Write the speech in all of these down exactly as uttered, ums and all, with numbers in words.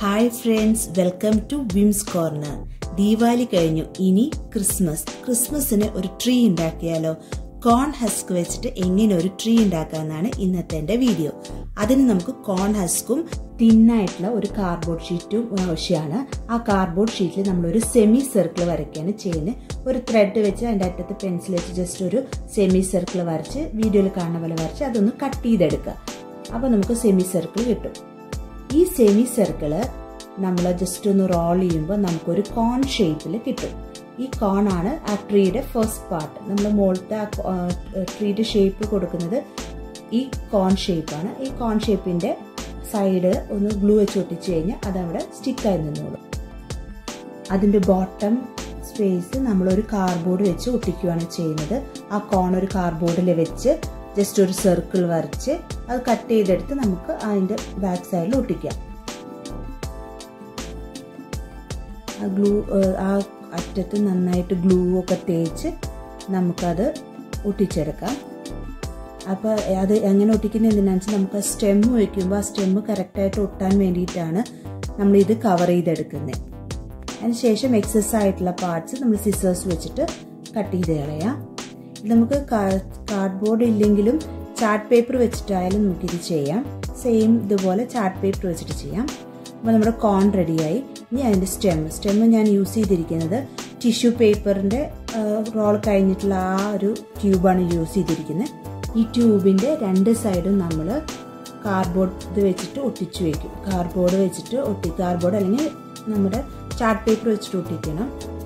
Hi friends, welcome to Vim's Corner. Diwali കഴിഞ്ഞു ഇനി Christmas. ക്രിസ്മസിന് ഒരു ട്രീ ഉണ്ടാക്കിയാലോ? കോൺ ഹസ്ക് വെച്ചിട്ട് എങ്ങനെ ഒരു ട്രീ ഉണ്ടാക്കാനാണ് ഇന്നത്തെ എൻ്റെ വീഡിയോ. അതിന് നമുക്ക് കോൺ ഹസ്കും തിന്നായിട്ടുള്ള ഒരു കാർഡ്ബോർഡ് ഷീറ്റും ആവശ്യമാണ്. ആ കാർഡ്ബോർഡ് ഷീറ്റിൽ നമ്മളൊരു സെമി സർക്കിൾ വരയ്ക്കുകയാണ് ചെയ്യുന്നത്. ഒരു ത്രെഡ് വെച്ച് അതിൻ്റെ അറ്റത്ത് പെൻസിൽ വെച്ച് ജസ്റ്റ് ഒരു സെമി സർക്കിൾ വരച്ച് വീഡിയോയിൽ കാണുന്ന പോലെ വരച്ച് അതൊന്ന് കട്ട് ചെയ്തെടുക്കുക. അപ്പോൾ നമുക്ക് സെമി സർക്കിൾ കിട്ടും. ഈ സെമി സർക്കിള് നമ്മൾ ജസ്റ്റ് ഒന്ന് റോൾ ചെയ്യുമ്പോൾ നമുക്കൊരു കോൺ ഷേപ്പിൽ കിട്ടും. ഈ കോൺ ആണ് ആ ട്രീയുടെ ഫസ്റ്റ് പാർട്ട്. നമ്മൾ മുകളിലത്തെ ആ ട്രീയുടെ ഷേപ്പ് കൊടുക്കുന്നത് ഈ കോൺ ഷേപ്പാണ്. ഈ കോൺ ഷേപ്പിൻ്റെ സൈഡ് ഒന്ന് ഗ്ലൂ വെച്ച് ഒട്ടിച്ച് കഴിഞ്ഞാൽ അതവിടെ സ്റ്റിക്കായി നിന്നോളും. അതിൻ്റെ ബോട്ടം സ്പേസ് നമ്മളൊരു കാർഡ്ബോർഡ് വെച്ച് ഒട്ടിക്കുകയാണ് ചെയ്യുന്നത്. ആ കോൺ ഒരു കാർഡ്ബോർഡിൽ വെച്ച് ജസ്റ്റ് ഒരു സർക്കിൾ വരച്ച് അത് കട്ട് ചെയ്തെടുത്ത് നമുക്ക് അതിൻ്റെ ബാക്ക് സൈഡിൽ ഒട്ടിക്കാം. ആ ഗ്ലൂ ആ അറ്റത്ത് നന്നായിട്ട് ഗ്ലൂ ഒക്കെ തേച്ച് നമുക്കത് ഒട്ടിച്ചെടുക്കാം. അപ്പോൾ അത് എങ്ങനെ ഒട്ടിക്കുന്നത് എന്തിനാണെന്ന് വെച്ചാൽ നമുക്ക് സ്റ്റെമ്മ് വയ്ക്കുമ്പോൾ ആ സ്റ്റെമ്മ് കറക്റ്റായിട്ട് ഒട്ടാൻ വേണ്ടിയിട്ടാണ് നമ്മളിത് കവർ ചെയ്തെടുക്കുന്നത്. അതിനുശേഷം എക്സസ് ആയിട്ടുള്ള പാർട്സ് നമ്മൾ സിസേഴ്സ് വെച്ചിട്ട് കട്ട് ചെയ്ത് കളയാം. നമുക്ക് കാർഡ്ബോർഡ് ഇല്ലെങ്കിലും ചാർട്ട് പേപ്പർ വെച്ചിട്ടായാലും നമുക്കിത് ചെയ്യാം. സെയിം ഇതുപോലെ ചാർട്ട് പേപ്പർ വെച്ചിട്ട് ചെയ്യാം. അപ്പോൾ നമ്മുടെ കോൺ റെഡിയായി. ഇനി അതിൻ്റെ സ്റ്റെമ്മ് സ്റ്റെമ്മ് ഞാൻ യൂസ് ചെയ്തിരിക്കുന്നത് ടിഷ്യൂ പേപ്പറിൻ്റെ റോൾ കഴിഞ്ഞിട്ടുള്ള ആ ഒരു ട്യൂബാണ് യൂസ് ചെയ്തിരിക്കുന്നത്. ഈ ട്യൂബിൻ്റെ രണ്ട് സൈഡും നമ്മൾ കാർഡ്ബോർഡ് ഇത് വെച്ചിട്ട് ഒട്ടിച്ചു വയ്ക്കും. കാർഡ്ബോർഡ് വെച്ചിട്ട് ഒട്ടി കാർഡ്ബോർഡ് അല്ലെങ്കിൽ നമ്മുടെ ചാർട്ട് പേപ്പർ വെച്ചിട്ട് ഒട്ടിക്കണം.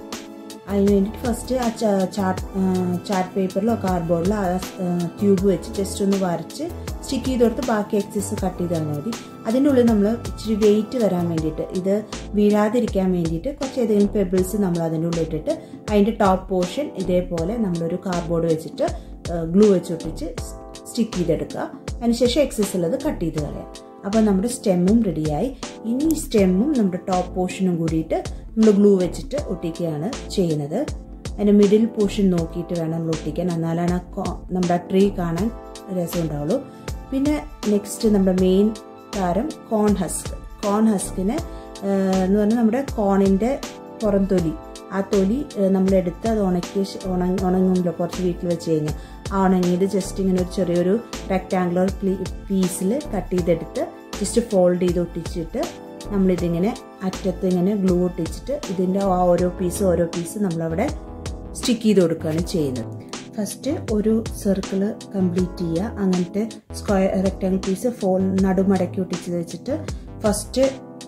അതിന് വേണ്ടിയിട്ട് ഫസ്റ്റ് ആ ചാർട്ട് ചാർട്ട് പേപ്പറിലോ കാർഡ്ബോർഡിലോ ആ ട്യൂബ് വെച്ച് ജസ്റ്റ് ഒന്ന് വരച്ച് സ്റ്റിക്ക് ചെയ്ത് കൊടുത്ത് ബാക്കി എക്സസ് കട്ട് ചെയ്ത് തന്നാൽ മതി. അതിൻ്റെ ഉള്ളിൽ നമ്മൾ ഇച്ചിരി വെയിറ്റ് വരാൻ വേണ്ടിയിട്ട് ഇത് വീഴാതിരിക്കാൻ വേണ്ടിയിട്ട് കുറച്ച് ഏതെങ്കിലും പെബിൾസ് നമ്മൾ അതിൻ്റെ ഉള്ളിൽ ഇട്ടിട്ട് അതിൻ്റെ ടോപ്പ് പോർഷൻ ഇതേപോലെ നമ്മളൊരു കാർഡ്ബോർഡ് വെച്ചിട്ട് ഗ്ലൂ വെച്ച് ഒട്ടിച്ച് സ്റ്റിക്ക് ചെയ്തെടുക്കുക. അതിനുശേഷം എക്സസ് ഉള്ളത് കട്ട് ചെയ്ത് കളയാം. അപ്പോൾ നമ്മുടെ സ്റ്റെമ്മും റെഡിയായി. ഇനി സ്റ്റെമ്മും നമ്മുടെ ടോപ്പ് പോർഷനും കൂടിയിട്ട് നമ്മൾ ഗ്ലൂ വെച്ചിട്ട് ഒട്ടിക്കുകയാണ് ചെയ്യുന്നത്. അതിൻ്റെ മിഡിൽ പോർഷൻ നോക്കിയിട്ട് വേണം നമ്മൾ ഒട്ടിക്കാൻ, എന്നാലാണ് നമ്മുടെ ട്രീ കാണാൻ രസം ഉണ്ടാവുള്ളൂ. പിന്നെ നെക്സ്റ്റ് നമ്മുടെ മെയിൻ താരം കോൺ ഹസ്ക്. കോൺ ഹസ്കിന് എന്ന് പറഞ്ഞാൽ നമ്മുടെ കോണിൻ്റെ പുറം തൊലി, ആ തൊലി നമ്മളെടുത്ത് അത് ഉണക്കി ഉണങ്ങ ഉണങ്ങുമല്ലോ കുറച്ച് വീട്ടിൽ വെച്ച് കഴിഞ്ഞാൽ ആ ഉണങ്ങിയത് ജസ്റ്റ് ഇങ്ങനെ ഒരു ചെറിയൊരു റെക്റ്റാങ്കുലർ പീസിൽ കട്ട് ചെയ്തെടുത്ത് ജസ്റ്റ് ഫോൾഡ് ചെയ്ത് ഒട്ടിച്ചിട്ട് നമ്മളിതിങ്ങനെ അറ്റത്ത് ഇങ്ങനെ ഗ്ലൂ ഒട്ടിച്ചിട്ട് ഇതിൻ്റെ ആ ഓരോ പീസ് ഓരോ പീസ് നമ്മളവിടെ സ്റ്റിക്ക് ചെയ്ത് കൊടുക്കുകയാണ് ചെയ്യുന്നത്. ഫസ്റ്റ് ഒരു സർക്കിള് കംപ്ലീറ്റ് ചെയ്യുക. അങ്ങനത്തെ സ്ക്വയർ റെക്റ്റാങ്കിൾ പീസ് ഫോൾ നടുമടക്കി ഒട്ടിച്ച് വെച്ചിട്ട് ഫസ്റ്റ്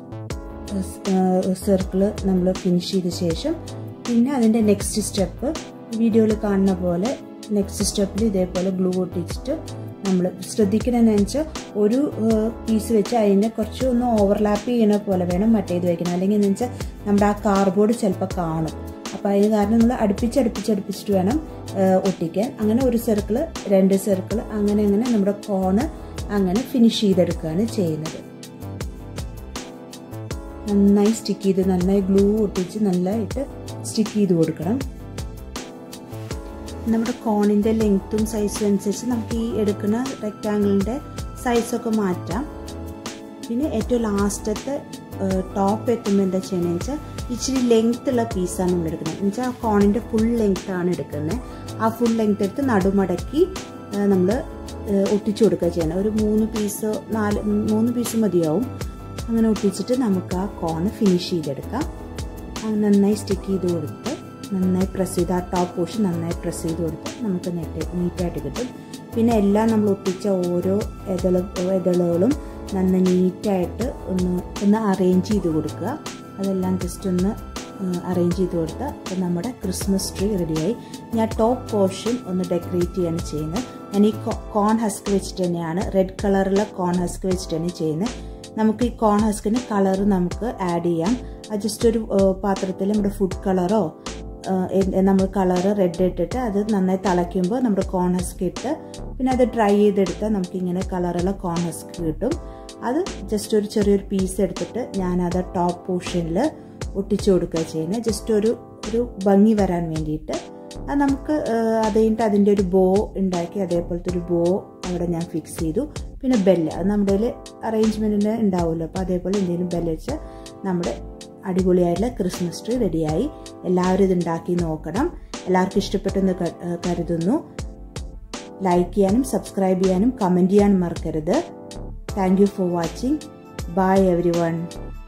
സർക്കിള് നമ്മൾ ഫിനിഷ് ചെയ്ത ശേഷം പിന്നെ അതിൻ്റെ നെക്സ്റ്റ് സ്റ്റെപ്പ് വീഡിയോയിൽ കാണുന്ന പോലെ നെക്സ്റ്റ് സ്റ്റെപ്പിൽ ഇതേപോലെ ഗ്ലൂ ഒട്ടിച്ചിട്ട് നമ്മൾ ശ്രദ്ധിക്കണമെന്ന് വെച്ചാൽ ഒരു പീസ് വെച്ച് അതിൻ്റെ കുറച്ച് ഒന്ന് ഓവർലാപ്പ് ചെയ്യണ പോലെ വേണം മറ്റേത് വയ്ക്കണം. അല്ലെങ്കിൽ എന്ന് വെച്ചാൽ നമ്മുടെ ആ കാർഡ്ബോർഡ് ചിലപ്പോൾ കാണും. അപ്പോൾ അതിന് കാരണം നമ്മൾ അടുപ്പിച്ചടുപ്പിച്ചടുപ്പിച്ചിട്ട് വേണം ഒട്ടിക്കാൻ. അങ്ങനെ ഒരു സർക്കിള് രണ്ട് സർക്കിള് അങ്ങനെ അങ്ങനെ നമ്മുടെ കോണ് അങ്ങനെ ഫിനിഷ് ചെയ്തെടുക്കുകയാണ് ചെയ്യുന്നത്. നന്നായി സ്റ്റിക്ക് ചെയ്ത് നന്നായി ഗ്ലൂ ഒട്ടിച്ച് നല്ലതായിട്ട് സ്റ്റിക്ക് ചെയ്ത് കൊടുക്കണം. നമ്മുടെ കോണിൻ്റെ ലെങ്ത്തും സൈസും അനുസരിച്ച് നമുക്ക് ഈ എടുക്കുന്ന റെക്റ്റാങ്കിളിൻ്റെ സൈസൊക്കെ മാറ്റാം. പിന്നെ ഏറ്റവും ലാസ്റ്റത്തെ ടോപ്പ് എത്തുമ്പോൾ എന്താ ചെയ്യണമെന്ന് വെച്ചാൽ ഇച്ചിരി ലെങ്ത് ഉള്ള പീസാണ് നമ്മൾ എടുക്കുന്നത്. എന്ന് വെച്ചാൽ കോണിൻ്റെ ഫുൾ ലെങ്ത് ആണ് എടുക്കുന്നത്. ആ ഫുൾ ലെങ്ത് എടുത്ത് നടുമടക്കി നമ്മൾ ഒട്ടിച്ചു കൊടുക്കുക ചെയ്യണം. ഒരു മൂന്ന് പീസോ നാല് മൂന്ന് പീസ് മതിയാവും. അങ്ങനെ ഒട്ടിച്ചിട്ട് നമുക്ക് ആ കോണ് ഫിനിഷ് ചെയ്തെടുക്കാം. നന്നായി സ്റ്റിക്ക് ചെയ്ത് കൊടുത്ത് നന്നായി പ്രസ് ചെയ്ത് ആ ടോപ്പ് പോർഷൻ നന്നായി പ്രസ് ചെയ്ത് കൊടുത്ത് നമുക്ക് നെറ്റ് നീറ്റായിട്ട് കിട്ടും. പിന്നെ എല്ലാം നമ്മൾ ഒട്ടിച്ച ഓരോ ഇതള ഇതളുകളും നന്നായി നീറ്റായിട്ട് ഒന്ന് ഒന്ന് അറേഞ്ച് ചെയ്ത് കൊടുക്കുക. അതെല്ലാം ജസ്റ്റ് ഒന്ന് അറേഞ്ച് ചെയ്ത് കൊടുത്താൽ അപ്പോൾ നമ്മുടെ ക്രിസ്മസ് ട്രീ റെഡിയായി. ഞാൻ ടോപ്പ് പോർഷൻ ഒന്ന് ഡെക്കറേറ്റ് ചെയ്യാണ് ചെയ്യുന്നത്. ഞാൻ ഈ കോൺ ഹസ്ക് വെച്ചിട്ട് തന്നെയാണ് റെഡ് കളറുള്ള കോൺ ഹസ്ക് വെച്ചിട്ട് തന്നെ ചെയ്യുന്നത്. നമുക്ക് ഈ കോൺ ഹസ്കിന് കളർ നമുക്ക് ആഡ് ചെയ്യാം. അത് ജസ്റ്റ് ഒരു പാത്രത്തിൽ നമ്മുടെ ഫുഡ് കളറോ നമ്മൾ കളറ് റെഡ് ഇട്ടിട്ട് അത് നന്നായി തിളയ്ക്കുമ്പോൾ നമ്മുടെ കോൺ ഹസ്ക് ഇട്ട് പിന്നെ അത് ഡ്രൈ ചെയ്തെടുത്താൽ നമുക്കിങ്ങനെ കളറുള്ള കോൺ ഹസ്ക് കിട്ടും. അത് ജസ്റ്റ് ഒരു ചെറിയൊരു പീസ് എടുത്തിട്ട് ഞാനത് ടോപ്പ് പോർഷനിൽ ഒട്ടിച്ചു കൊടുക്കുക ചെയ്യുന്നത്. ജസ്റ്റ് ഒരു ഒരു ഭംഗി വരാൻ വേണ്ടിയിട്ട്. അത് നമുക്ക് അത് കഴിഞ്ഞിട്ട് അതിൻ്റെ ഒരു ബോ ഉണ്ടാക്കി അതേപോലത്തെ ഒരു ബോ അവിടെ ഞാൻ ഫിക്സ് ചെയ്തു. പിന്നെ ബെല്ല്, അത് നമ്മുടെ അറേഞ്ച്മെൻറ്റിന് ഉണ്ടാവുമല്ലോ. അപ്പോൾ അതേപോലെ എന്തെങ്കിലും ബെല്ല് വെച്ച് നമ്മുടെ അടിപൊളിയായിട്ടുള്ള ക്രിസ്മസ് ട്രീ റെഡിയായി. എല്ലാവരും ഇത് ഉണ്ടാക്കി നോക്കണം. എല്ലാവർക്കും ഇഷ്ടപ്പെട്ടെന്ന് കരുതുന്നു. ലൈക്ക് ചെയ്യാനും സബ്സ്ക്രൈബ് ചെയ്യാനും കമൻറ്റ് ചെയ്യാനും മറക്കരുത്. Thank you for watching. Bye every one.